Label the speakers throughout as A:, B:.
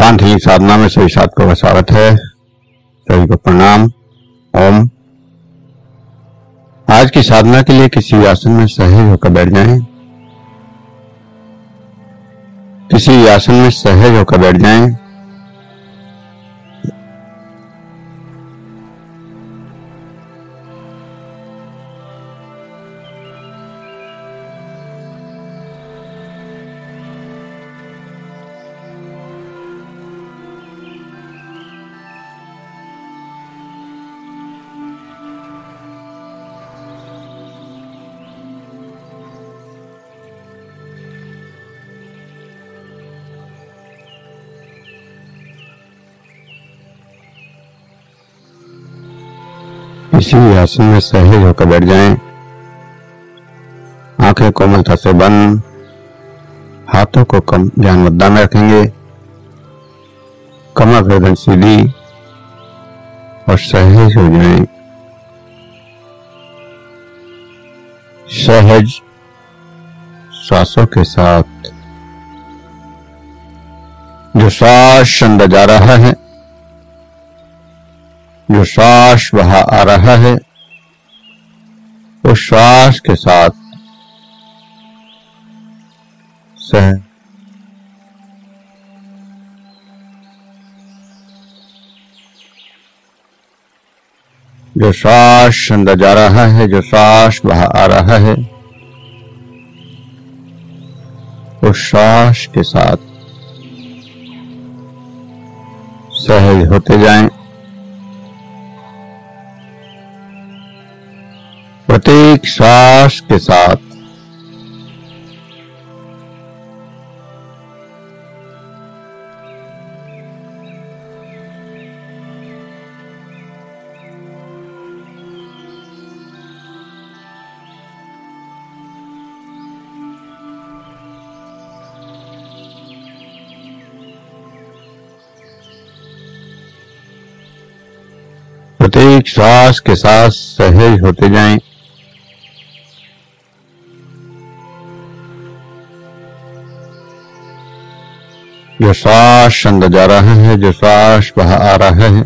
A: सिद्धांत हीलिंग साधना में सभी साधकों का स्वागत है। सभी को प्रणाम। ओम। आज की साधना के लिए किसी आसन में सहज होकर बैठ जाएं। किसी आसन में सहज होकर बैठ जाएं। किसी आसन में सहज होकर बैठ जाएं। आंखें कोमलता से बंद, हाथों को ध्यान मुद्रा में रखेंगे। कमर गर्दन सीधी और सहज हो जाएं। सहज श्वासों के साथ जो श्वास अंदर जा रहा है, जो श्वास बाहर आ रहा है, उस श्वास के साथ जो श्वास अंदर जा रहा है, जो श्वास बाहर आ रहा है, उस श्वास के साथ सहज होते जाएं। प्रत्येक श्वास के साथ प्रत्येक श्वास के साथ सहज होते जाएं। जो श्वास अंदर जा रहा है, जो श्वास बाहर आ रहा है,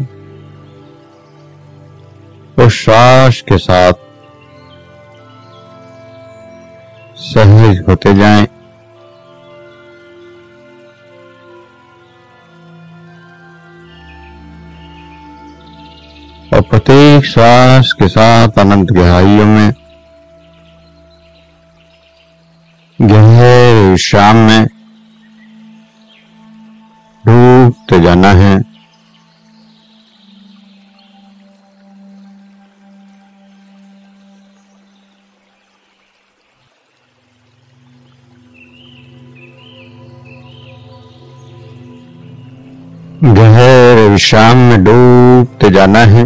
A: उस श्वास के साथ सहज होते जाएं। और प्रत्येक श्वास के साथ अनंत गहराइयों में, गहरे विश्राम में डूबते जाना है। गहरे विश्राम में डूबते जाना है।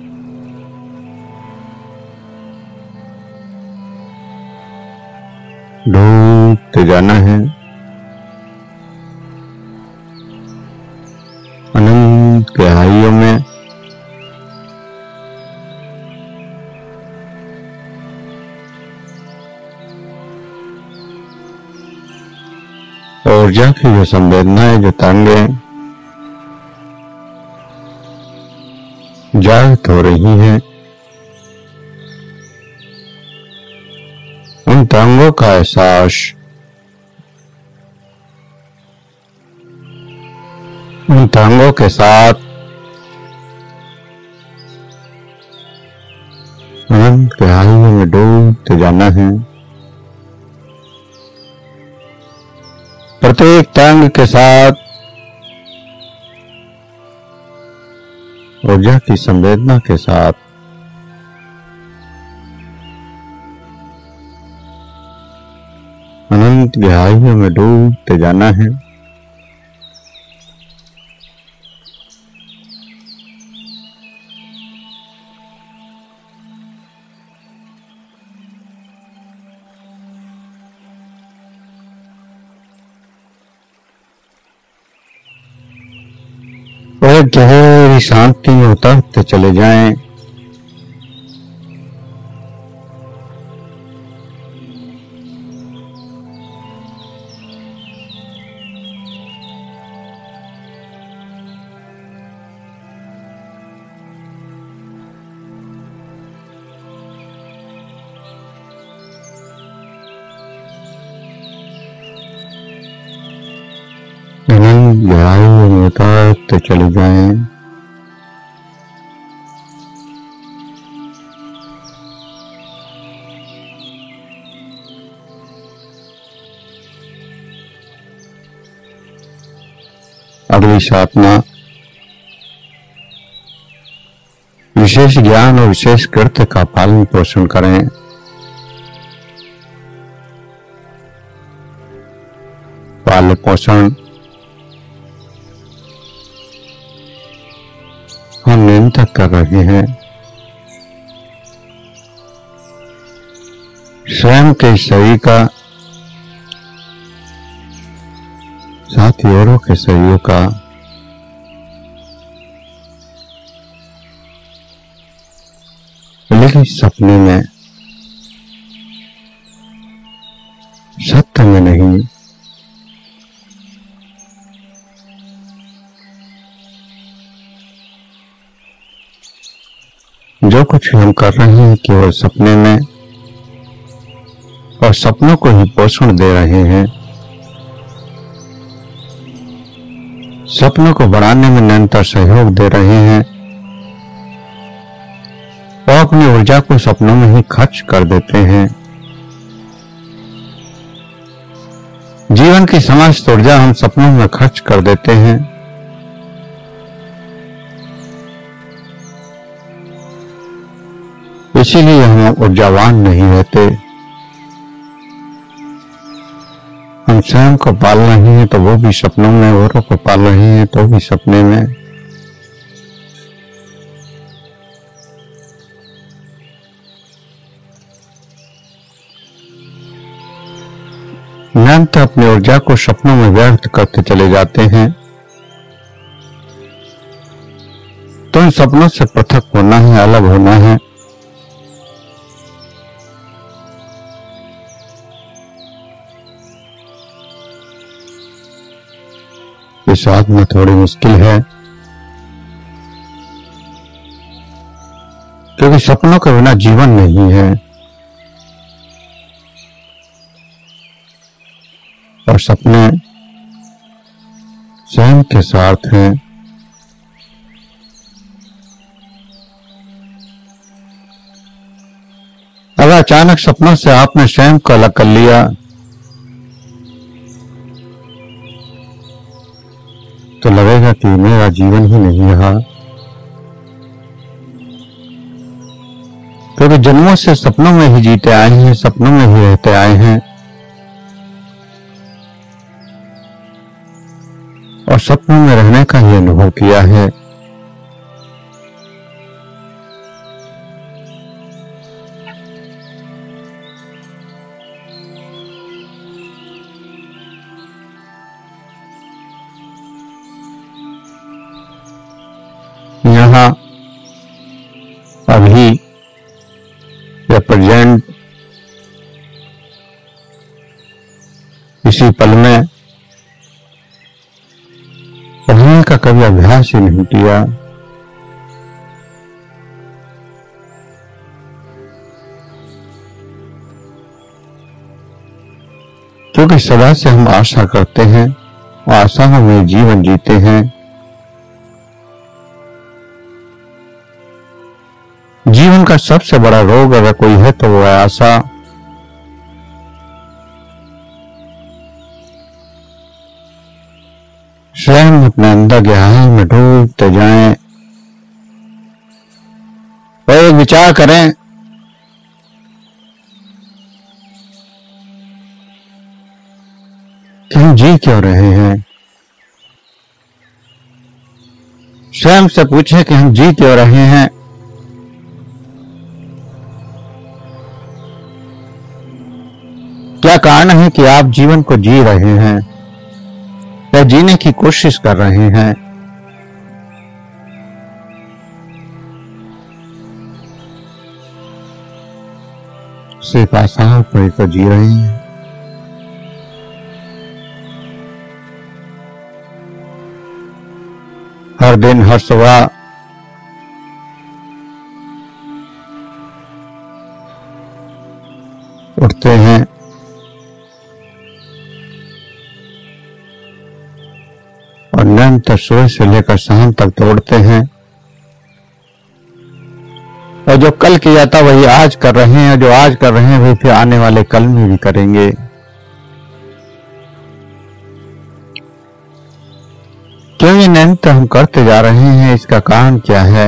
A: डूबते जाना है। अनंत गहराइयों में ऊर्जा की जो संवेदनाएं, जो तरंगें जागृत हो रही हैं, उन तरंगों का एहसास, उन तरंगों के साथ अनंत गहराइयों में डूबते जाना है। प्रत्येक तरंग के साथ ऊर्जा की संवेदना के साथ अनंत गहराइयों में डूबते जाना है। और गहरी शांति में उतरते चले जाएं। गहराई में उतरते चले जाएं। अगली साधना विशेष ज्ञान और विशेष कृत्य का पालन पोषण करें। पालन पोषण हम निरंतर कर रहे हैं। स्वयं के शरीर का, साथ ही औरों के शरीर का, लेकिन सपने में, सत्य में नहीं। जो कुछ हम कर रहे हैं केवल सपने में, और सपनों को ही पोषण दे रहे हैं। सपनों को बढ़ाने में निरंतर सहयोग दे रहे हैं और अपनी ऊर्जा को सपनों में ही खर्च कर देते हैं। जीवन की समस्त ऊर्जा हम सपनों में खर्च कर देते हैं। इसीलिए हम ऊर्जावान नहीं रहते। हम स्वयं को पाल रहे हैं तो वो भी सपनों में, औरों को पाल रहे हैं तो भी सपने में। निरंतर अपनी ऊर्जा को सपनों में व्यर्थ करते चले जाते हैं। तो इन सपनों से पृथक होना है, अलग होना है। इस साधना थोड़ी मुश्किल है, क्योंकि सपनों के बिना जीवन नहीं है और सपने स्वयं के स्वार्थ हैं। अगर अचानक सपनों से आपने स्वयं को अलग कर लिया तो लगेगा कि मेरा जीवन ही नहीं रहा, क्योंकि जन्मों से सपनों में ही जीते आए हैं, सपनों में ही रहते आए हैं और सपनों में रहने का ही अनुभव किया है। यहाँ अभी या प्रेजेंट, इसी पल में रहने का कभी अभ्यास ही नहीं किया। क्योंकि सदा से हम आशा करते हैं और आशाओं में जीवन जीते हैं। जीवन का सबसे बड़ा रोग अगर कोई है तो वो है आशा। स्वयं अपने अंदर गहराई में डूबते जाएं और एक विचार करें कि हम जी क्यों रहे हैं। स्वयं से पूछें कि हम जी क्यों रहे हैं। क्या कारण है कि आप जीवन को जी रहे हैं या जीने की कोशिश कर रहे हैं। सिर्फ आशाओं पर तो जी रहे हैं। हर दिन हर सुबह उठते हैं, निरंतर सुबह से लेकर शाम तक दौड़ते हैं, और जो कल किया था वही आज कर रहे हैं, जो आज कर रहे हैं वही फिर आने वाले कल में भी करेंगे। क्यों ये निरंतर हम करते जा रहे हैं, इसका कारण क्या है?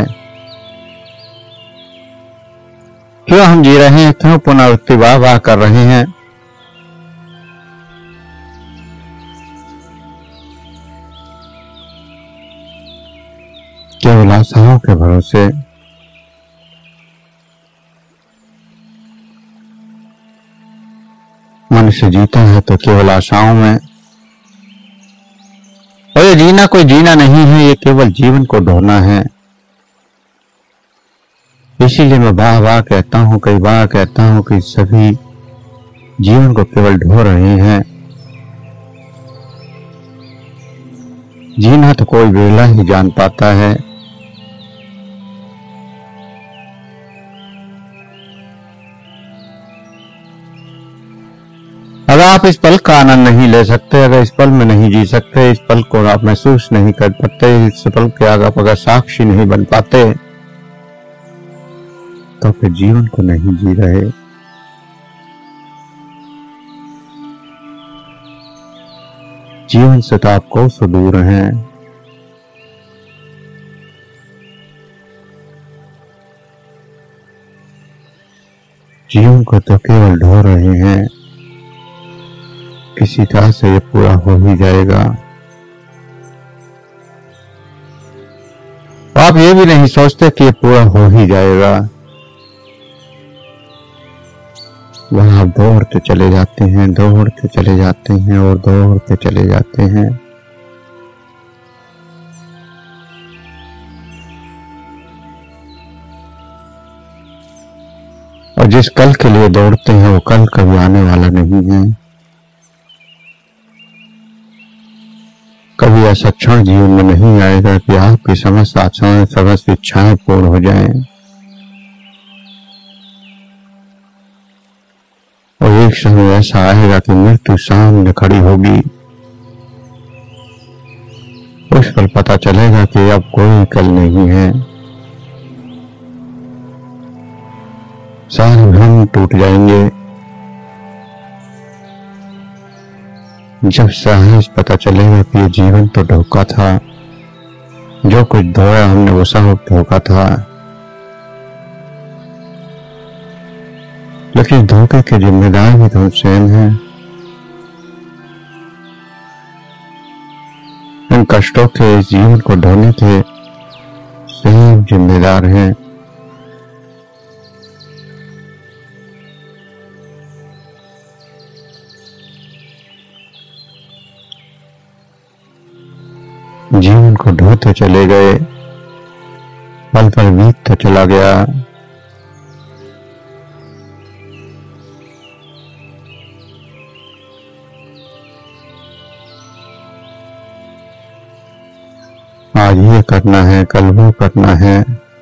A: क्यों हम जी रहे हैं? क्यों पुनरावृत्ति वाह वाह कर रहे हैं? केवल आशाओं के भरोसे। मनुष्य जीता है तो केवल आशाओं में, और ये जीना कोई जीना नहीं है, ये केवल जीवन को ढोना है। इसीलिए मैं बार बार कहता हूं, कई बार कहता हूं कि सभी जीवन को केवल ढो रहे हैं। जीना तो कोई बिरला ही जान पाता है। अगर आप इस पल का आनंद नहीं ले सकते, अगर इस पल में नहीं जी सकते, इस पल को आप महसूस नहीं कर पाते, इस पल के आप अगर साक्षी नहीं बन पाते, तो फिर जीवन को नहीं जी रहे। जीवन से तो आप कोसों दूर हैं। जीवन को तो केवल ढो रहे हैं। किसी तरह से ये पूरा हो ही जाएगा। आप ये भी नहीं सोचते कि ये पूरा हो ही जाएगा। वहां आप दौड़ते चले जाते हैं, दौड़ते चले जाते हैं और दौड़ते चले जाते हैं। और जिस कल के लिए दौड़ते हैं वो कल कभी आने वाला नहीं है। कभी ऐसा क्षण जीवन में नहीं आएगा कि आपकी समस्त आशाएं, समस्त इच्छाएं पूर्ण हो जाएं। और एक समय ऐसा आएगा कि मृत्यु सामने खड़ी होगी। उस पर पता चलेगा कि अब कोई कल नहीं है। सारे भ्रम टूट जाएंगे। जब सहज पता चलेगा कि ये जीवन तो धोखा था, जो कुछ धोया हमने वो सब धोखा था। लेकिन धोखे के जिम्मेदार भी तो हम स्वयं हैं। इन कष्टों के, इस जीवन को ढोने के स्वयं जिम्मेदार हैं। जीवन को ढोते चले गए, पल पल बीतता चला गया। आज ये करना है, कल वो करना है।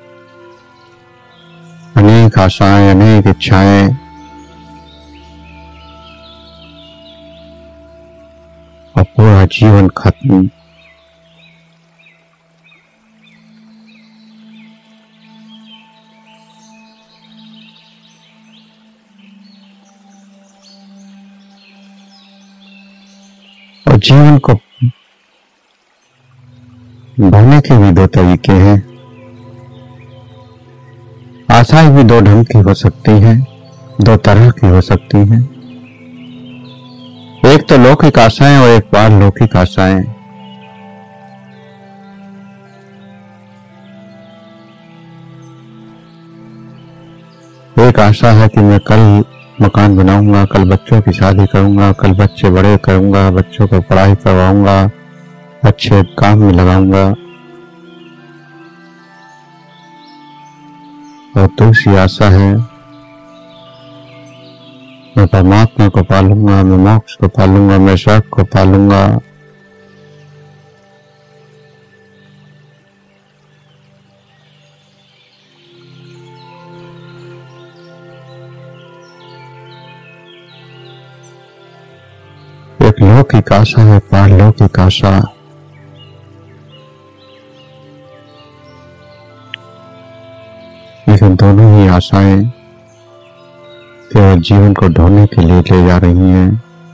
A: अनेक आशाएं, अनेक इच्छाएं, और पूरा जीवन खत्म। और जीवन को ढोने के भी दो तरीके हैं। आशाएं भी दो ढंग की हो सकती हैं, दो तरह की हो सकती हैं। एक तो लौकिक आशाएं और एक पारलौकिक आशाएं। एक आशा है कि मैं कल मकान बनाऊंगा, कल बच्चों की शादी करूंगा, कल बच्चे बड़े करूंगा, बच्चों को पढ़ाई करवाऊंगा, अच्छे काम में लगाऊंगा। और दूसरी आशा है मैं परमात्मा को पालूंगा, मैं मोक्ष को पालूंगा, मैं स्वर्ग को पालूंगा। एक लौकिक आशा है, पारलौकिक आशा। लेकिन दोनों ही आशाएं केवल जीवन को ढोने के लिए ले जा रही हैं।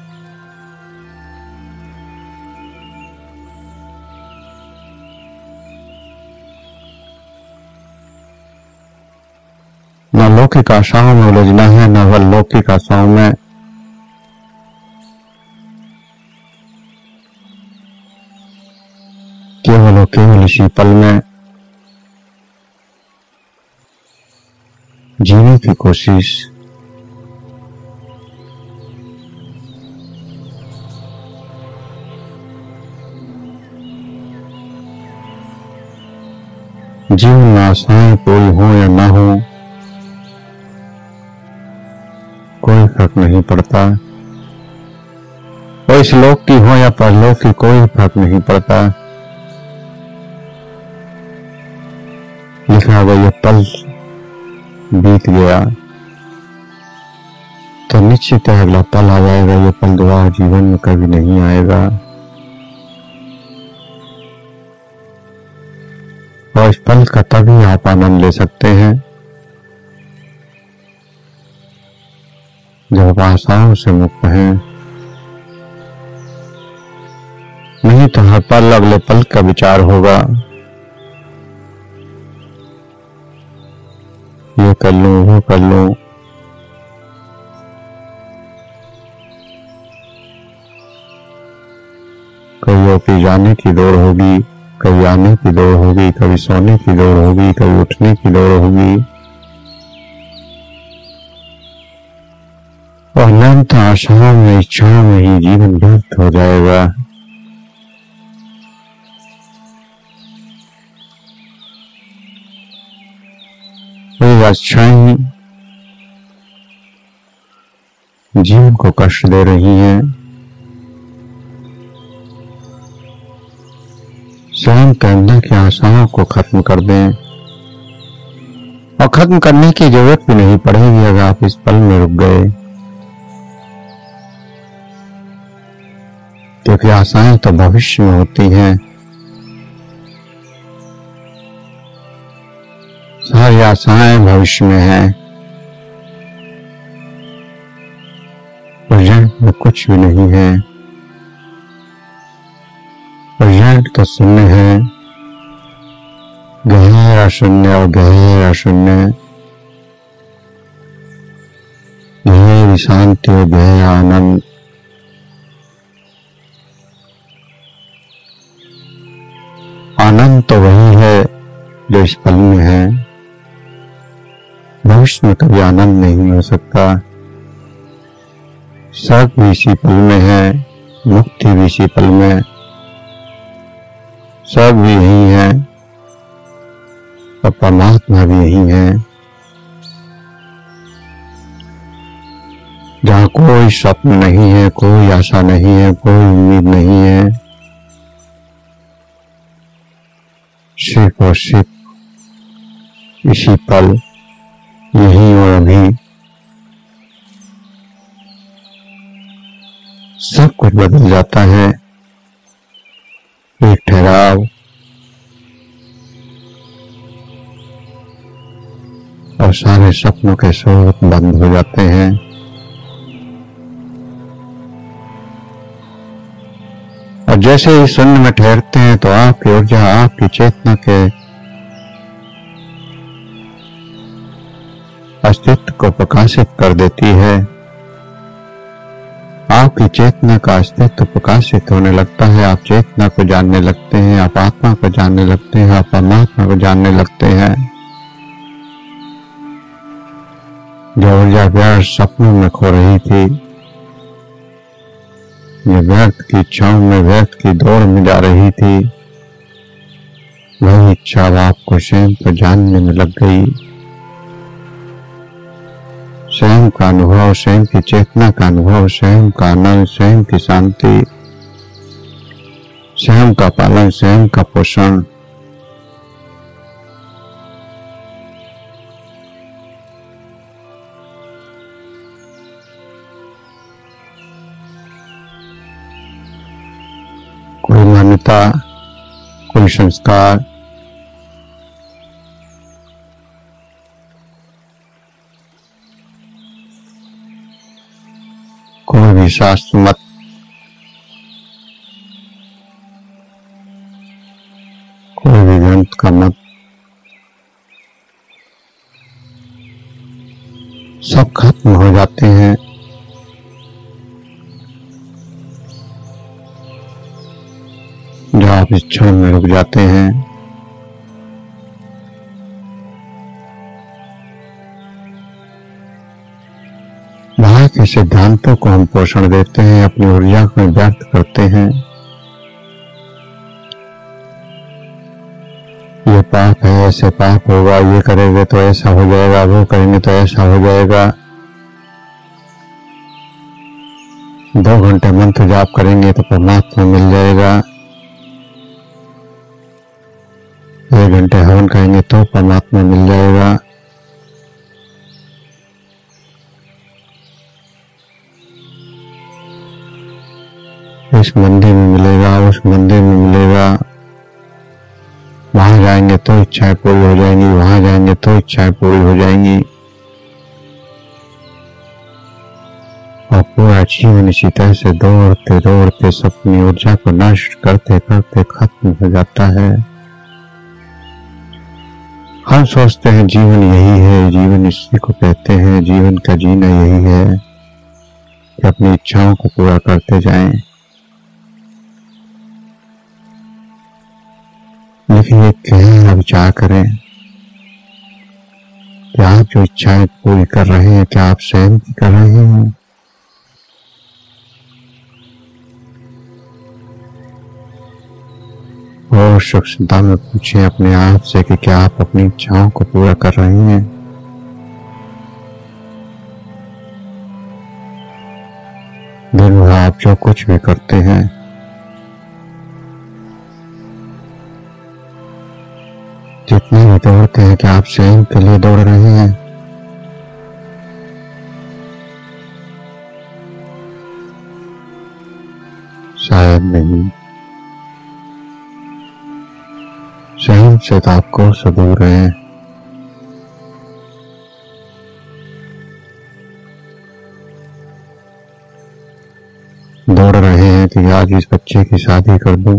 A: न लौकिक आशाओं में उलझना है, न वह लौकिक आशाओं में। केवल और केवल इसी पल में जीने की कोशिश। जीवन में आशाएं कोई हो या ना हो, कोई फर्क नहीं पड़ता। वो इस लोक की हो या परलोक की, कोई फर्क नहीं पड़ता। लिखा हुआ ये पल बीत गया तो निश्चित है अगला पल आ जाएगा। ये पल दोबारा जीवन में कभी नहीं आएगा। और इस पल का तभी आप आनंद ले सकते हैं जब आशाओं से मुक्त हैं। नहीं तो हर पल अगले पल का विचार होगा, ये कर लूं, वो कर लूं। कभी ऑफिस जाने की दौड़ होगी, कभी आने की दौड़ होगी, कभी सोने की दौड़ होगी, कभी उठने की दौड़ होगी। और अनंत आशाओं में, इच्छाओं में ही जीवन व्यर्थ हो जाएगा। ये आशाएं जीवन को कष्ट दे रही हैं। स्वयं के अंदर की आशाओं को खत्म कर दें, और खत्म करने की जरूरत भी नहीं पड़ेगी अगर आप इस पल में रुक गए, क्योंकि आशाएं तो भविष्य में होती हैं। सारी आशाएं भविष्य में हैं, प्रेजेंट में कुछ भी नहीं है। प्रेजेंट तो शून्य है, गहरा शून्य और गहरा शून्य, गहरी शांति और गहरा आनंद। आनंद तो वही है जो इस पल में है। भविष्य में कभी आनंद नहीं हो सकता। स्वर्ग भी इसी पल में है, मुक्ति भी इसी पल में। स्वर्ग भी यही है और परमात्मा भी यही है। जहाँ कोई स्वप्न नहीं है, कोई आशा नहीं है, कोई उम्मीद नहीं है, सिर्फ और सिर्फ इसी पल, यही और अभी सब कुछ बदल जाता है। एक ठहराव और सारे सपनों के स्रोत बंद हो जाते हैं। और जैसे ही शून्य में ठहरते हैं तो आपकी ऊर्जा, आपकी चेतना के अस्तित्व को प्रकाशित कर देती है। आपकी चेतना का अस्तित्व प्रकाशित होने लगता है। आप चेतना को जानने लगते हैं, आप आत्मा को जानने लगते हैं, आप परमात्मा को जानने लगते हैं। जो ऊर्जा व्यर्थ सपनों में खो रही थी, जो व्यर्थ की इच्छाओं में, व्यर्थ की दौड़ में जा रही थी, वही इच्छा आपको स्वयं को जानने में लग गई। स्वयं का अनुभव, स्वयं की चेतना का अनुभव, स्वयं का आनंद, स्वयं की शांति, स्वयं का पालन, स्वयं का पोषण। कोई मान्यता, कोई संस्कार, कोई भी शास्त्र मत, कोई भी ग्रंथ का मत, सब खत्म हो जाते हैं जो आप इस क्षण में रुक जाते हैं। वहां के सिद्धांतों को हम पोषण देते हैं, अपनी ऊर्जा को व्यक्त करते हैं। ये पाप है, ऐसे पाप होगा, ये करेंगे तो ऐसा हो जाएगा, वो करेंगे तो ऐसा हो जाएगा। 2 घंटे मंत्र जाप करेंगे तो परमात्मा मिल जाएगा, 1 घंटे हवन करेंगे तो परमात्मा मिल जाएगा। इस मंदिर में मिलेगा, उस मंदिर में मिलेगा, वहां जाएंगे तो इच्छाएं पूरी हो जाएंगी, वहां जाएंगे तो इच्छाएं पूरी हो जाएंगी। और पूरा जीवन इसी तरह से दौड़ते दौड़ते अपनी ऊर्जा को नष्ट करते करते खत्म हो जाता है। हम सोचते हैं जीवन यही है, जीवन इसी को कहते हैं, जीवन का जीना यही है कि अपनी इच्छाओं को पूरा करते जाएं। लेकिन ये गहरा विचार करें कि आप जो इच्छाएं पूरी कर रहे हैं, क्या आप स्वयं की कर रहे हैं? और सूक्ष्मता में पूछें अपने आप से कि क्या आप अपनी इच्छाओं को पूरा कर रहे हैं? दिन भर आप जो कुछ भी करते हैं, जितने भी दौड़ते हैं, क्या आप स्वयं के लिए दौड़ रहे हैं? शायद नहीं। स्वयं से तो आपको से दूर हैं। दौड़ रहे हैं कि आज इस बच्चे की शादी कर दूं,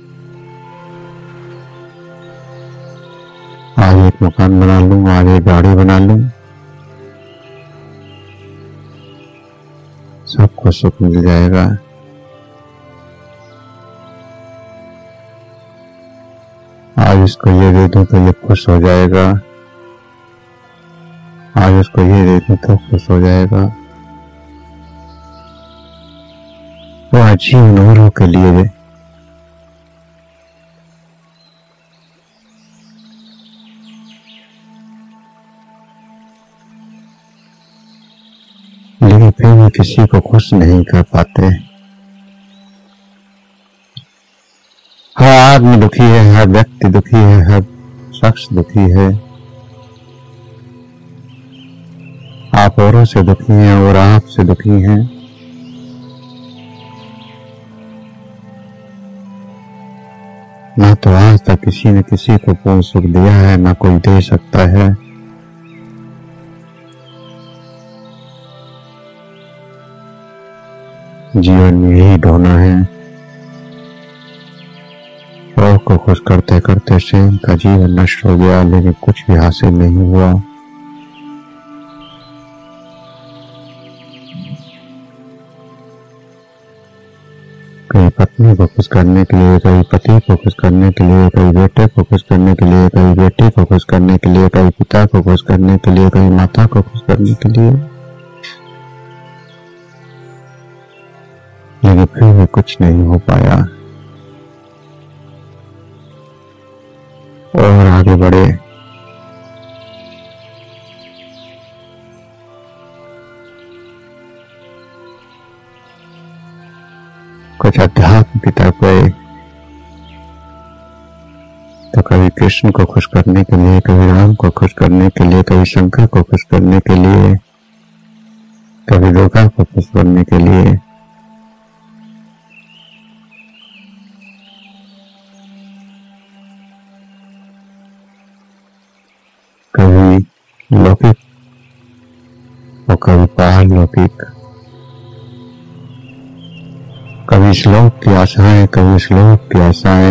A: आज एक मकान बना लूं, आज एक गाड़ी बना लूं, सबको सुख मिल जाएगा। आज इसको ये दे दूं तो ये खुश हो जाएगा, आज उसको ये दे दूं तो खुश हो जाएगा। वो आजीवन औरों के लिए दे, लेकिन फिर भी किसी को खुश नहीं कर पाते। हर आदमी दुखी है, हर व्यक्ति दुखी है, हर शख्स दुखी है। आप औरों से दुखी हैं और आप से दुखी हैं। ना तो आज तक किसी ने किसी को पूर्ण सुख दिया है, ना कोई दे सकता है। जीवन में यही ढोना है, और को खुश करते करते स्वयं का जीवन नष्ट हो गया, लेकिन कुछ भी हासिल नहीं हुआ। कहीं पत्नी को खुश करने के लिए, कहीं पति को खुश करने के लिए, कहीं बेटे को खुश करने के लिए, कहीं बेटी को खुश करने के लिए, कहीं पिता को खुश करने के लिए, कहीं माता को खुश करने के लिए, लेकिन फिर भी कुछ नहीं हो पाया। और आगे बढ़े। कुछ अध्यात्म की तरफ गए तो कभी कृष्ण को खुश करने के लिए, कभी राम को खुश करने के लिए, कभी शंकर को खुश करने के लिए, कभी दुर्गा को खुश करने के लिए, कभी लौकिक और कभी पारलौकिक। कभी श्लोक की आशाएं, कभी श्लोक की आशाएं।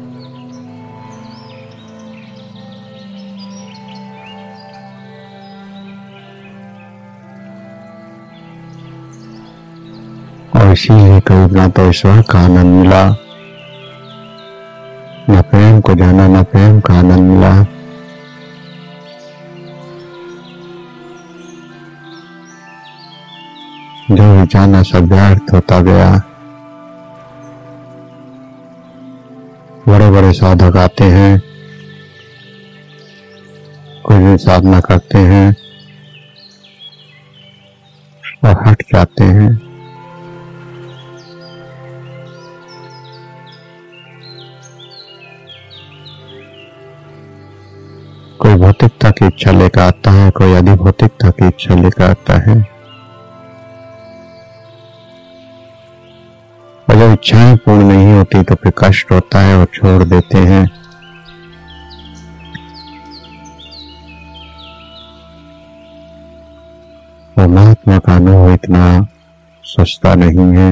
A: और इसीलिए कभी ना तो ईश्वर का आनंद मिला, न प्रेम को जाना, न प्रेम का आनंद मिला। जो भी जाना सब व्यर्थ होता गया। बड़े बड़े साधक आते हैं, कुछ दिन साधना करते हैं और हट जाते हैं। कोई भौतिकता की इच्छा लेकर आता है, कोई अधिभौतिकता की इच्छा लेकर आता है। और जब इच्छाएं पूर्ण नहीं होती तो फिर कष्ट होता है और छोड़ देते हैं। परमात्मा का अनुभव इतना सस्ता नहीं है।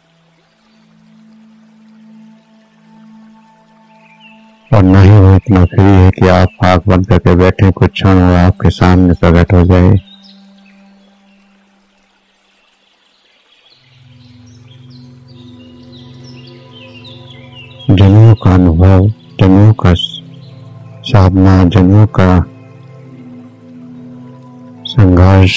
A: और न ही वो इतना फ्री है कि आप आंख बंद करके बैठे, कुछ क्षण और आपके सामने प्रकट हो जाए। जन्मों का अनुभव, जन्मों का साधना, जन्मों का संघर्ष,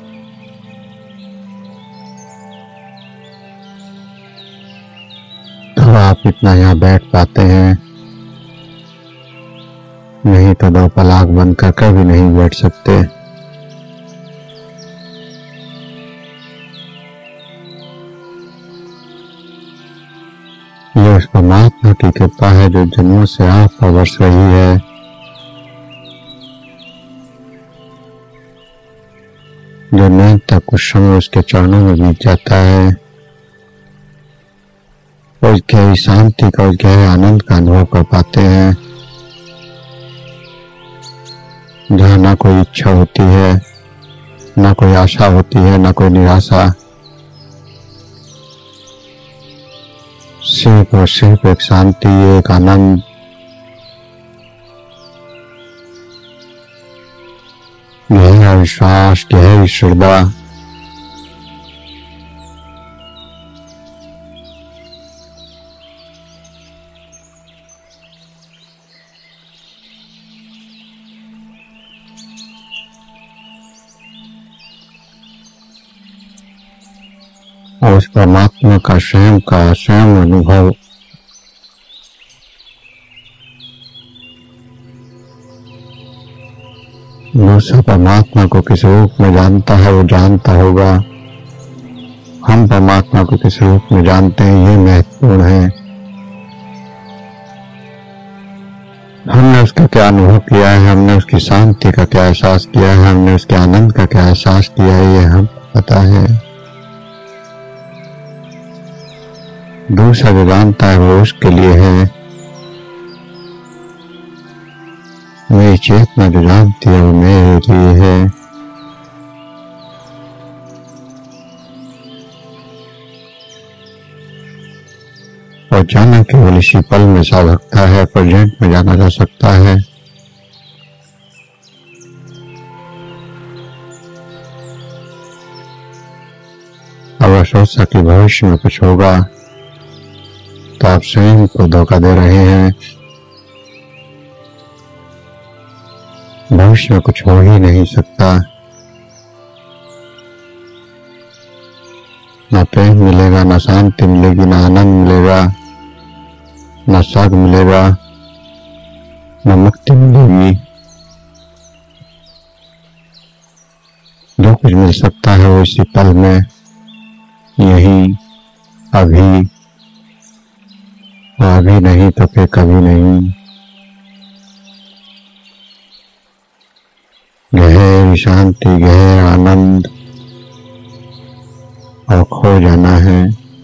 A: तो आप इतना यहाँ बैठ पाते हैं। नहीं तो दो पल आंख बंद कर कभी नहीं बैठ सकते। ये उस परमात्मा की कृपा है जो जन्मों से आप पर बरस रही है। जो नैन तक कुछ समय उसके चरणों में बीत जाता है, उस गहरी शांति का, उस गहरे आनंद का अनुभव कर पाते हैं, जहाँ ना कोई इच्छा होती है, ना कोई आशा होती है, ना कोई निराशा। सिर्फ और सिर्फ एक शांति, एक आनंद, गहरा विश्वास, गहरी श्रद्धा। और उस परमात्मा का स्वयं अनुभव दूसरा परमात्मा को किस रूप में जानता है वो जानता होगा। हम परमात्मा को किस रूप में जानते हैं ये महत्वपूर्ण है। हमने उसका क्या अनुभव किया है, हमने उसकी शांति का क्या एहसास किया है, हमने उसके आनंद का क्या एहसास किया है, ये हम पता है। दूसरा जो जानता है वो उसके लिए है। मेरी चेतना जो जानती है वो मेरे लिए है। और जाना केवल इसी पल में सार्थकता है, प्रेजेंट में जाना जा सकता है। अगर सोचा कि भविष्य में कुछ होगा तो आप स्वयं को धोखा दे रहे हैं। भविष्य में कुछ हो ही नहीं सकता। न प्रेम मिलेगा, न शांति मिलेगी, न आनंद मिलेगा, न स्वर्ग मिलेगा, न मुक्ति मिलेगी। जो कुछ मिल सकता है वो इसी पल में, यही अभी, और अभी नहीं तो फिर कभी नहीं। गहरी शांति, गहरा आनंद और खो जाना है।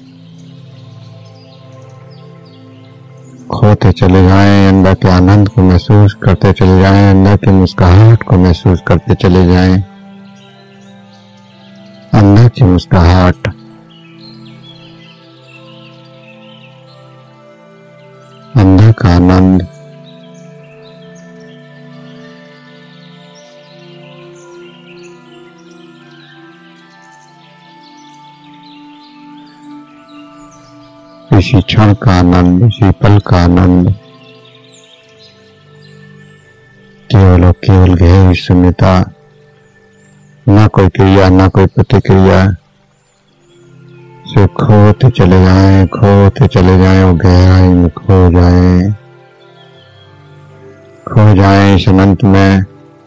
A: खोते चले जाएं, अंदर के आनंद को महसूस करते चले जाएं, अंदर की मुस्कुराहट को महसूस करते चले जाएं। अंदर की मुस्कुराहट का आनंद, इसी क्षण का आनंद, इसी पल का आनंद, केवल और केवल गहरी शून्यता, ना कोई क्रिया ना कोई प्रतिक्रिया, सिर्फ खोते चले जाएं, खोते चले जाएं और गहराई में खो जाएं इस अनंत में,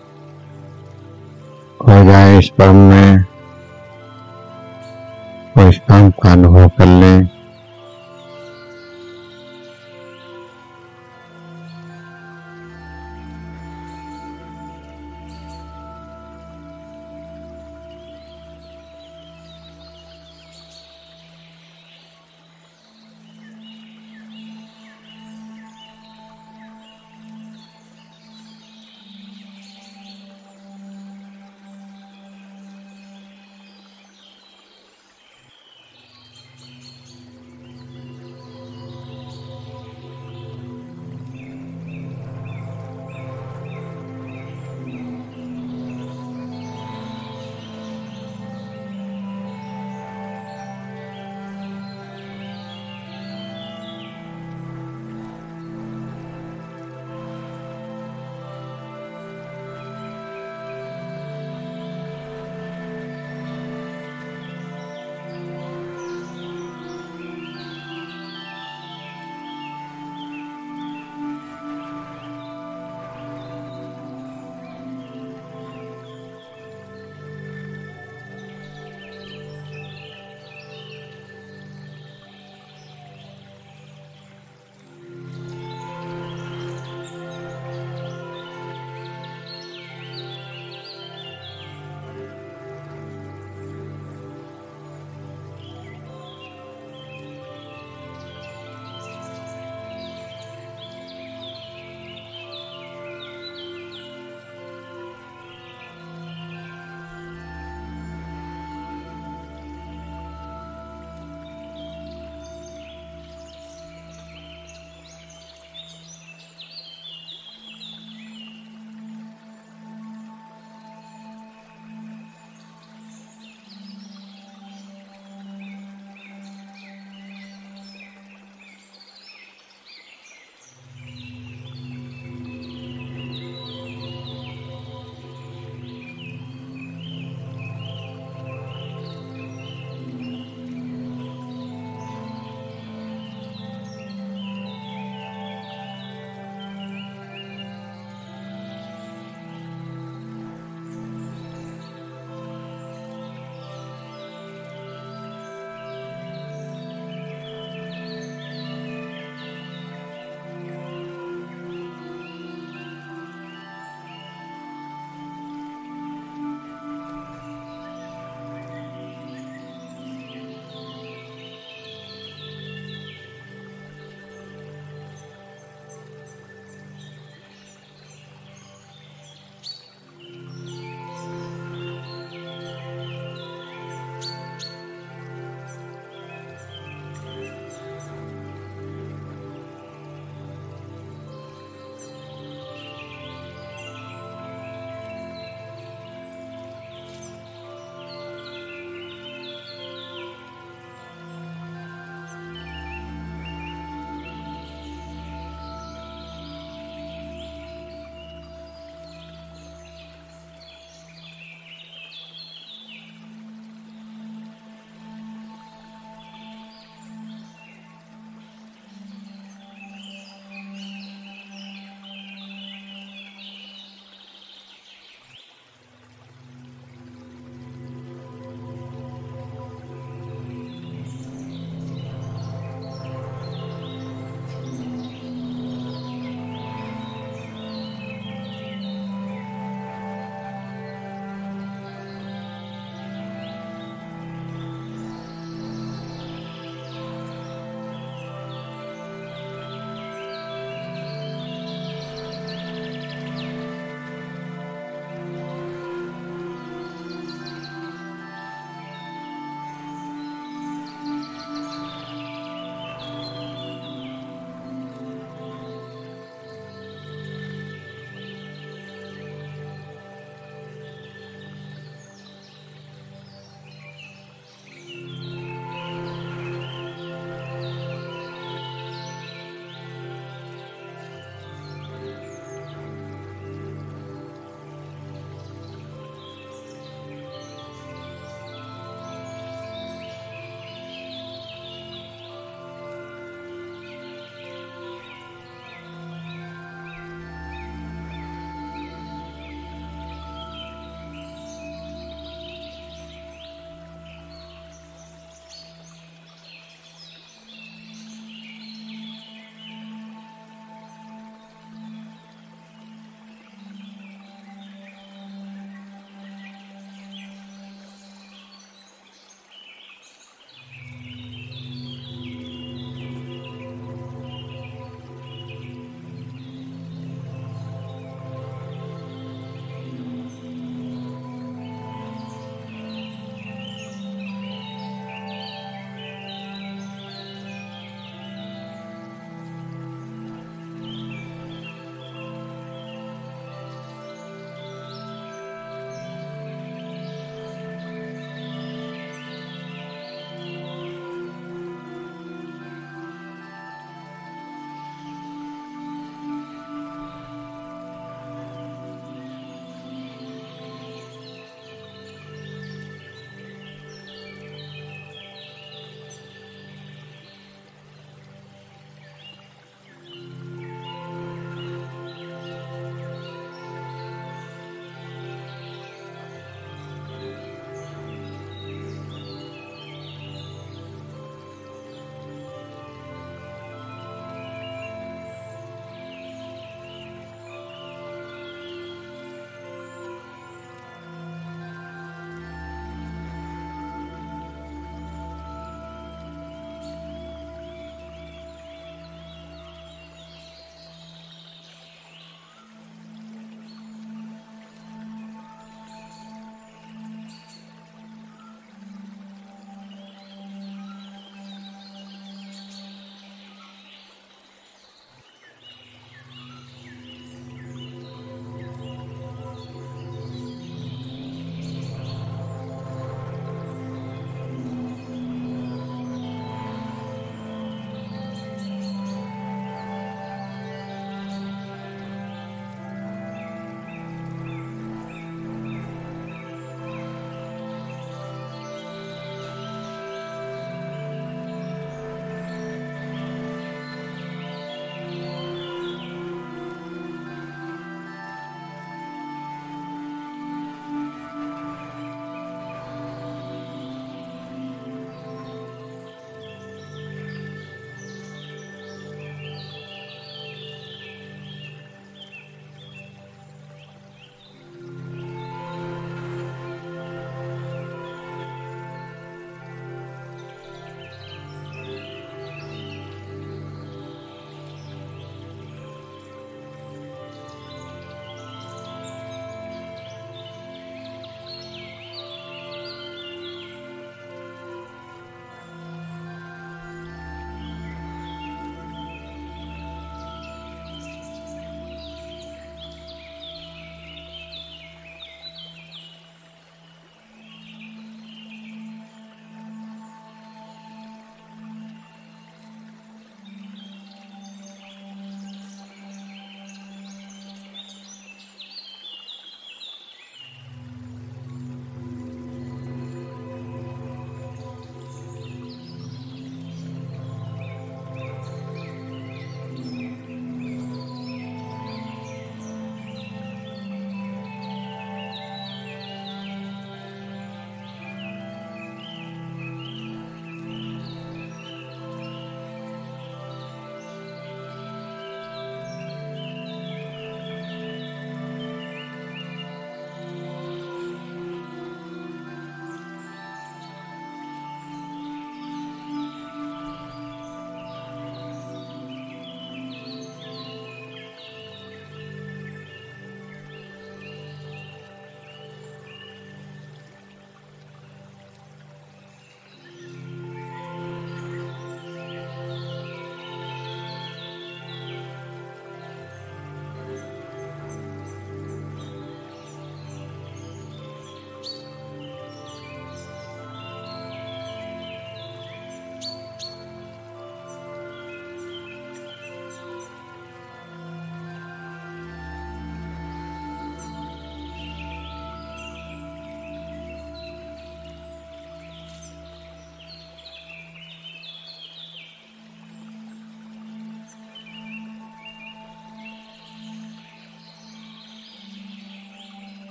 A: खो जाएं इस परम में और इस परम का अनुभव कर लें।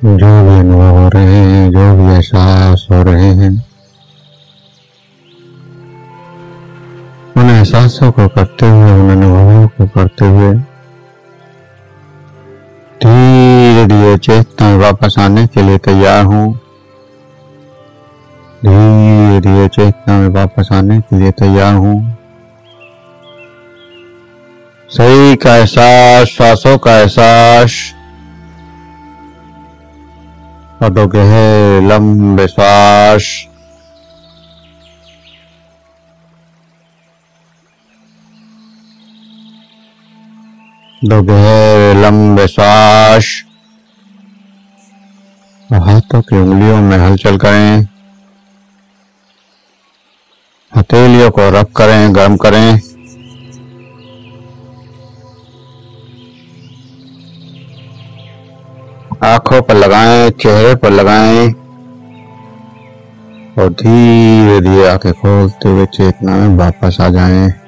A: जो भी अनुभव हो रहे हैं, जो भी एहसास हो रहे हैं, उन एहसासों को करते हुए, उन अनुभवों को करते हुए धीरे धीरे चेतना में वापस आने के लिए तैयार हूँ। धीरे धीरे चेतना में वापस आने के लिए तैयार हूँ। शरीर का एहसास, श्वासों का एहसास और दो गहरे लंबे श्वास। दो गहरे लंबे श्वास और हाथों की उंगलियों में हलचल करें। हथेलियों को रब करें, गर्म करें। आंखों पर लगाएं, चेहरे पर लगाएं और धीरे धीरे आंखें खोलते हुए चेतना में वापस आ जाएं।